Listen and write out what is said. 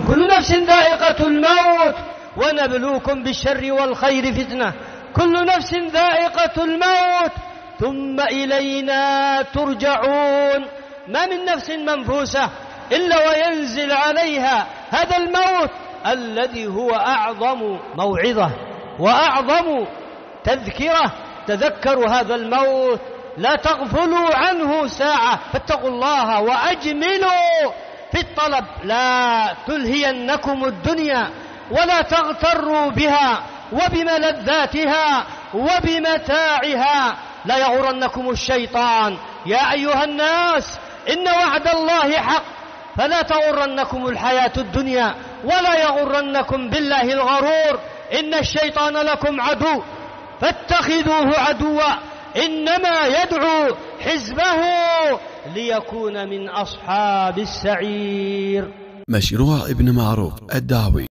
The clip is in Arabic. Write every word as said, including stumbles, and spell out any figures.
كل نفس ذائقة الموت ونبلوكم بالشر والخير فتنة. كل نفس ذائقة الموت ثم إلينا ترجعون. ما من نفس منفوسة إلا وينزل عليها هذا الموت الذي هو أعظم موعظة وأعظم تذكرة. تذكروا هذا الموت، لا تغفلوا عنه ساعة، فاتقوا الله وأجملوا في الطلب، لا تلهينكم الدنيا ولا تغتروا بها وبملذاتها وبمتاعها، لا يغرنكم الشيطان. يا أيها الناس إن وعد الله حق فلا تغرنكم الحياة الدنيا ولا يغرنكم بالله الغرور. إن الشيطان لكم عدو فاتخذوه عدوا إنما يدعو حزبه ليكون من أصحاب السعير. مشروع ابن معروف الدعوي.